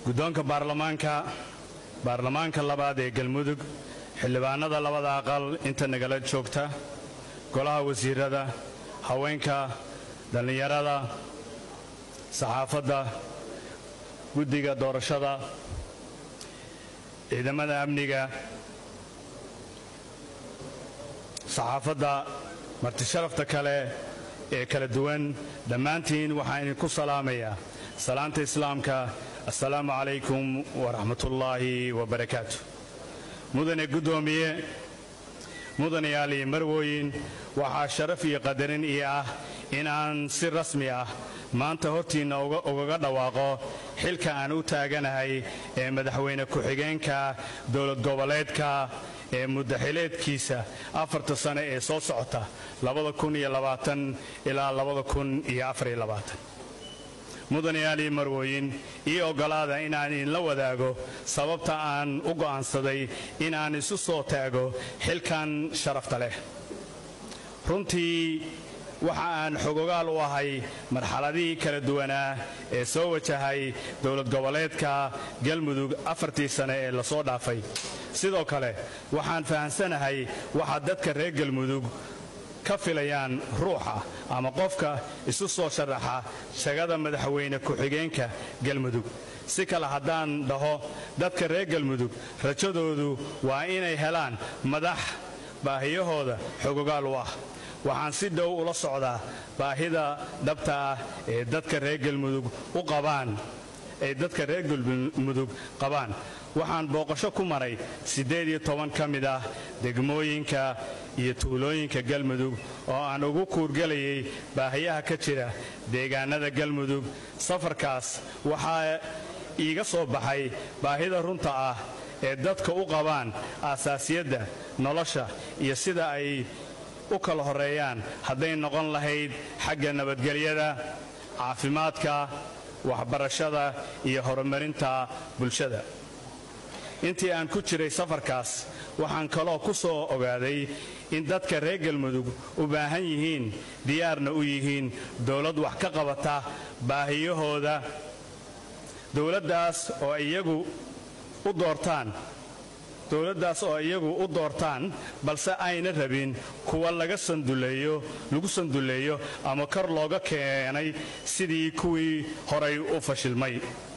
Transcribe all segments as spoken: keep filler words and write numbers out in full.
guddoonka baarlamaanka baarlamaanka labaad ee galmudug xildhibaanada labada aqal inta nagala joogta golaha wasiirada haweenka dhalinyarada saxaafadda guddiga doorashada ciidamada amniga saxaafadda marti sharafta kale ee kala duwan dhammaantiin waxaan idinku salaamayaa salaanta islaamka assalaamu calaykum waraxmatullaahi wabarakaatu mudane guddoomiye mudanayaal iyo marwooyin waxaa sharaf iyo qadarin ii ah in aan si rasmi ah maanta hortiinna ugaga dhawaaqo xilka aan u taaganahay ee madaxweyne ku-xigeenka dowlad goboleedka ee muddaxileedkiisa afarta sane ee soo socota ilaa mudanayaal iyo marwooyin ii oggolaada inaan idinla wadaago sababta aan u go'aansaday inaan isu soo taago xilkan sharafta leh runtii waxa aan xogogaal u ahay marxaladihii kala duwanaa ee soo wajahay dowlad goboleedka galmudug afartii sane ee la soo dhaafay sidoo kale waxaan fahamsanahay waxa dadka reer galmudug ka filayaan ruuxa ama qofka isu soo sharaxa shaqada madaxweyne ku-xigeenka galmudug si kale haddaan dhaho dadka reer galmudug rajadoodu waa inay helaan madax baahiyahooda xogogaal u ah waxaan si dhow ula socdaa baahida dhabta ah ee dadka reer galmudug u qabaan ay dadka reer galmudug qabaan waxaan booqasho ku maray siddeed iyo toban ka mid ah degmooyinka iyo tuulooyinka galmudug oo aan ugu kuurgelayay baahiyaha ka jira deegaanada galmudug safarkaas waxaa iiga soo baxay baahida runta ah ee dadka u qabaan aasaasiyadda nolosha iyo sida ay u kala horreeyaan hadday noqon lahayd xagga nabadgelyada caafimaadka waxbarashada iyo horumarinta bulshada intii aan ku jiray safarkaas waxaan kaloo ku soo ogaaday in dadka reer galmudug u baahan yihiin diyaarna u yihiin dowlad wax ka qabata baahiyahooda dowladdaas oo iyagu u doortaan dowladdaas oo iyagu u doortaan balse ayna rabin kuwa laga sanduleeyo lagu sanduleeyo ama kor looga keenay sidii kuwii horay u fashilmay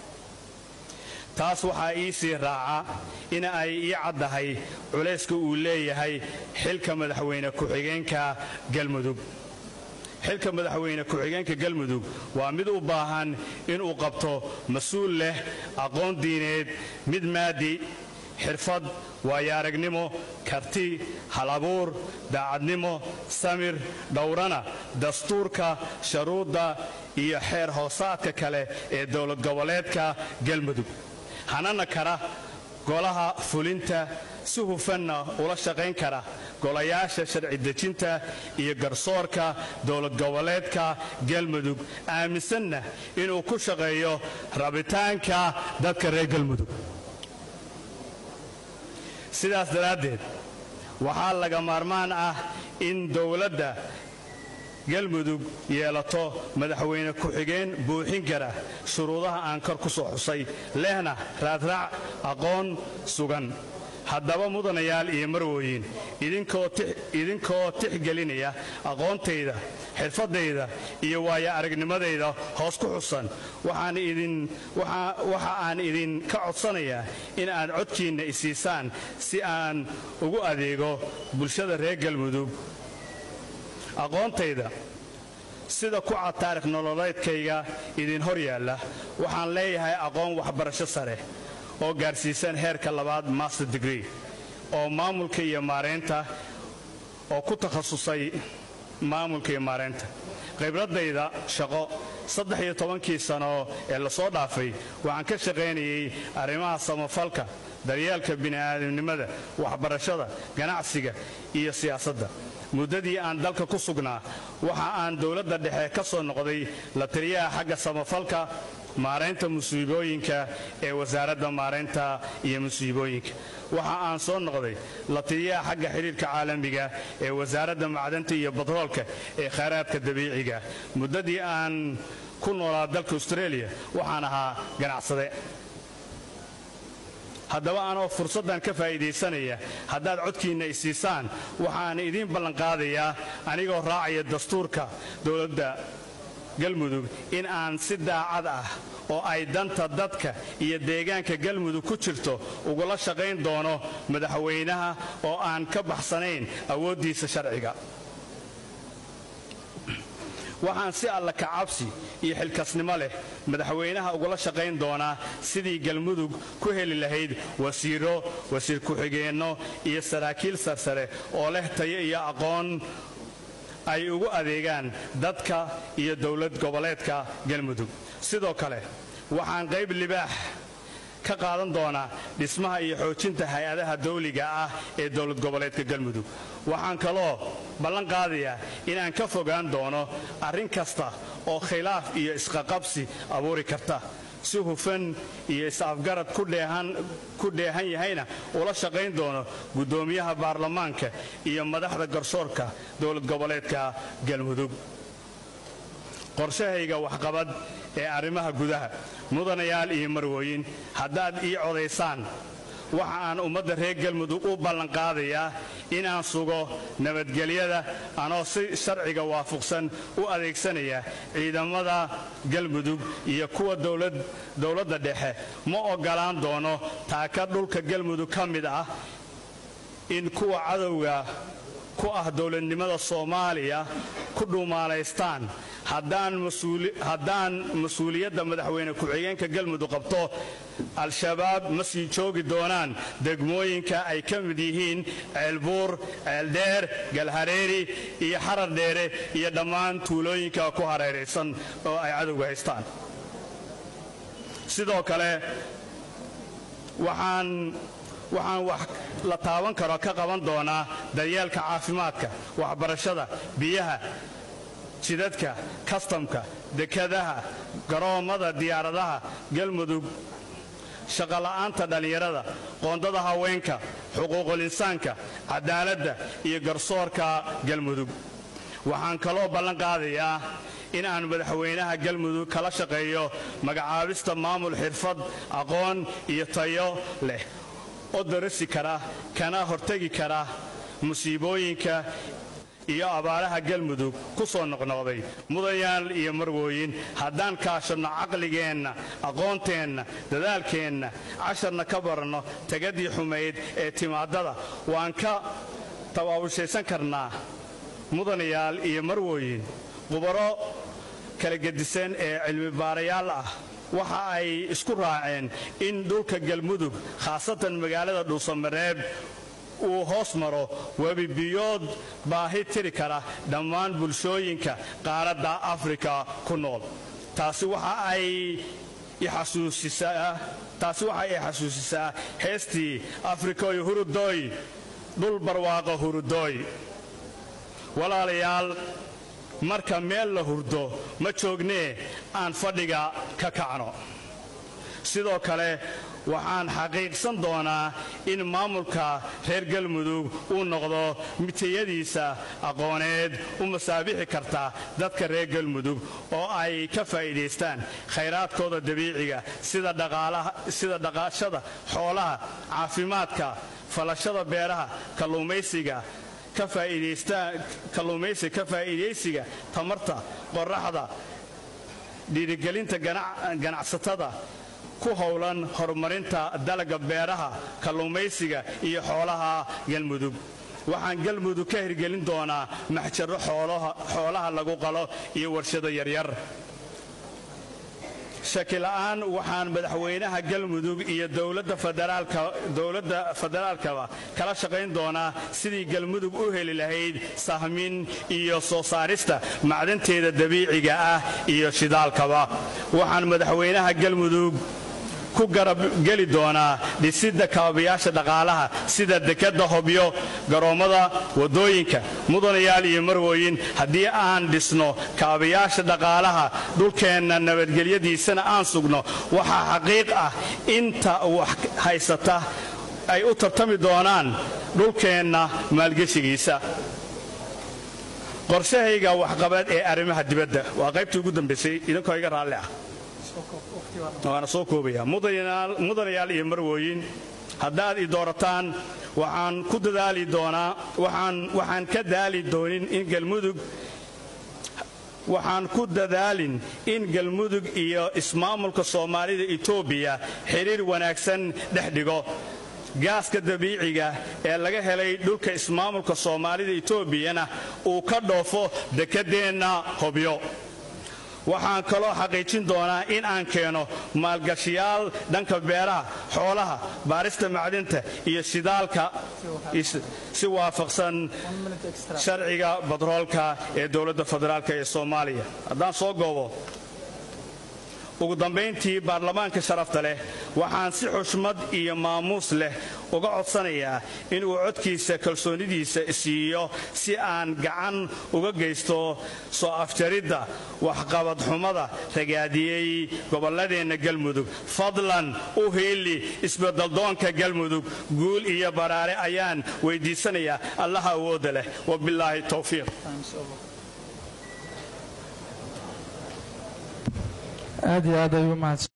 taas waxaa ii sii raaca in ay ii caddahay culayska uu leeyahay xilka madaxweyne ku-xigeenka galmudug xilka madaxweyne ku-xigeenka galmudug waa mid u baahan inuu qabto mas-uul leh aqoon diineed mid maadi xirfad waayo-aragnimo karti hal-abuur daacadnimo samir dhowrana dastuurka shuruudda iyo xeer hoosaadka kale ee dowlad goboleedka galmudug hanana kara golaha fulinta si hufanna ula shaqayn kara golayaasha sharci dejinta iyo garsoorka dowlad goboleedka galmudug aaminsanna inuu ku shaqeeyo rabitaanka dadka reer galmudug sidaas daraaddeed waxaa laga maarmaan ah in dowladda galmudug yeelato madaxweyne ku-xigeen buuxin kara shuruudaha aan kor ku soo xusay lehna raadraac aqoon sugan haddaba mudanayaal iyo marwooyin idinkoo tixgelinaya aqoontayda xirfaddayda iyo waayo-aragnimadayda hoos ku xusan waxa aan idinka codsanayaa in aad codkiinna isiisaan si aan ugu adeego bulshada reer galmudug aqoontayda sida ku cad taarikh nololeedkayga idin hor yaalla waxaan leeyahay aqoon waxbarasho sare oo gaarsiisan heerka labaad master degree oo maamulka iyo maareynta oo ku takhasusay maamulka iyo maareynta khibradayda shaqo saddex iyo tobankii sano ee la soo dhaafay waxaan ka shaqaynayay arrimaha samafalka daryeelka bini'aadamnimada waxbarashada ganacsiga iyo siyaasadda muddadii aan dalka ku sugnaa waxa aan dowladda dhexe ka soo noqday la taliyaha xagga samafalka maareynta musiibooyinka ee wasaaradda maareynta iyo musiibooyinka waxa aan soo noqday la taliyaha xagga xiriirka caalamiga ee wasaaradda macdanta iyo batroolka ee khayraadka dabiiciga muddadii aan ku noolaa dalka Australia waxaan ahaa ganacsade haddaba anoo fursaddan ka faa'iidaysanaya haddaad codkiinna i siisaan waxaan idiin ballanqaadayaa anigoo raacaya dastuurka dowladda galmudug in aan si daacad ah oo ay danta dadka iyo deegaanka galmudug ku jirto ugula shaqayn doono madaxweynaha oo aan ka baxsanayn awooddiisa sharciga. waxaan si alla ka cabsi iyo xilkasnimo leh madaxweynaha ugula shaqayn doonaa sidii galmudug ku heli lahayd wasiiro, wasiir ku-xigeenno iyo saraakiil sarsare oo leh tayo iyo aqoon ay ugu adeegaan dadka iyo dowlad goboleedka galmudug. sidoo kale waxaan qayb libaax ka qaadan doonaa dhismaha iyo xoojinta hay-adaha dawliga ah ee dowlad goboleedka galmudug. waxaan kaloo ballan qaadayaa inaan ka fogaan doono arrin kasta oo khilaaf iyo isqaqabsi abuuri karta, si hufan iyo is-afgarad ku dheehan yahayna ula shaqayn doono guddoomiyaha baarlamaanka iyo madaxda garsoorka dowlad goboleedka galmudug. qorshahayga waxqabad ee arrimaha gudaha, mudanayaal iyo marwooyin, haddaad ii codaysaan waxa aan ummadda reer galmudug u ballanqaadayaa inaan sugo nabadgelyada anoo si sharciga waafaqsan u adeegsanaya ciidamada galmudug iyo kuwa dowladda dhexe. ma oggolaan doono taaka dhulka galmudug ka mid ah in kuwa cadowga ku ah dowladnimada Soomaaliya ku dhuumaalaystaan. haddaan mas-uuliyadda madaxweyne ku-xigeenka galmudug qabto, al-shabaab ma sii joogi doonaan degmooyinka ay ka mid yihiin ceelbuur, ceeldheer, galhareeri iyo xarar dheere iyo dhammaan tuulooyinka ku hareeraysan oo ay cadowga haystaan. sidoo kale waxaan waxaan wax la taaban karo ka qaban doonaa daryeelka caafimaadka, waxbarashada, biyaha, jidadka, kastamka, dekadaha, garoomada diyaaradaha galmudug, shaqola'aanta dhallinyarada, qoondada haweenka, xuquuqul insaanka, cadaaladda iyo garsoorka galmudug. waxaan kaloo ballan qaadayaa in aan madaxweynaha galmudug kala shaqeeyo magacaabista maamul xirfad, aqoon iyo tayo leh oo darasi kara kana hortegi kara musiibooyinka iyo abaaraha galmudug ku soo noqnoqday. mudanayaal iyo marwooyin, haddaan kaashanno caqligeenna, aqoonteenna, dadaalkeenna, casharna ka baranno tagadii xumayd ee timaadada, waan ka tabaabushaysan karnaa. mudanayaal iyo marwooyin, khubaro kala gedisan ee cilmi baarayaal ah waxa ay isku raaceen in dhulka galmudug, khaasatan magaalada dhuusamareeb, uu hoos maro webi biyood baahi tiri kara dhammaan bulshooyinka qaaradda Afrika ku nool. taasi waxa ay xasuusisaa heestii Afrikooy hurudooy, dhul barwaaqo hurudooy. walaalayaal, marka meel la hurdo ma joognee aan fadhiga ka kacno. sidoo kale waxaan xaqiiqsan doonaa in maamulka reer galmudug uu noqdo mid tayadiisa aqooneed u masaabixi karta dadka reer galmudug oo ay ka faa'iidaystaan khayraadkooda dabiiciga sida dhaqashada xoolaha, caafimaadka, falashada beeraha, kalluumaysiga ka faa'iidaysiga tamarta qorraxda, dhiirigelinta ganacsatada ku howlan horumarinta dalagga beeraha, kalluumaysiga iyo xoolaha galmudug. waxaan galmudug ka hirgelin doonaa maxjaro xoolaha lagu qalo iyo warshado yaryar. shakila'aan waxaan madaxweynaha galmudug iyo dowladda federaalkaba kala shaqayn doonaa sidii galmudug u heli lahayd sahmin iyo soo saarista macdanteeda dabiiciga ah iyo shidaalkaba. waxaan madaxweynaha galmudug ku garab geli doonaa dhisidda kaabayaasha dhaqaalaha sida dekadda Hobyo, garoomada, wadooyinka. mudanayaal iyo marwooyin, haddii aan dhisno kaabayaasha dhaqaalaha dhulkeenna nabadgelyadiisana aan sugno, waxaa xaqiiq ah inta wax haysata ay u tartami doonaan dhulkeenna maalgeshigiisa. qorshahayga waxqabad ee arrimaha dibadda waa qaybtii ugu dambaysay, idinkoo iga raalli ah waana soo koobaya. mudanayaal iyo marwooyin, haddaad i doorataan waxaan ku dadaali doonaa waxaan waxaan ka daali doonin in galmudug waxaan ku dadaalin in galmudug iyo ismaamulka Soomaalida Itoobiya xiriir wanaagsan dhex dhigo gaaska dabiiciga ee laga helay dhulka ismaamulka Soomaalida Itoobiyana uu ka dhoofo dekedeena Hobyo waxaan kaloo xaqiijin doonaa in aan keeno maalgashiyaal dhanka beeraha xoolaha baarista macdinta iyo shidaalka si waafaqsan sharciga batroolka ee dowladda federaalka ee Soomaaliya haddaan soo goobo ugu dambeyntii baarlamaanka sharafta leh waxaan si xushmad iyo maamuus leh uga codsanayaa in uu codkiisa kalsoonidiisa siiyo si aan gacan uga geysto soo afjaridda waxqabad xumada ragaadiyey gobolladeena galmudug fadlan u heeli isbeddeldoonka galmudug guul iyo baraare ayaan weydiisanayaa allaha awoodda leh wabilaahi tawfiiq aad iyo aad ayuu mahadsan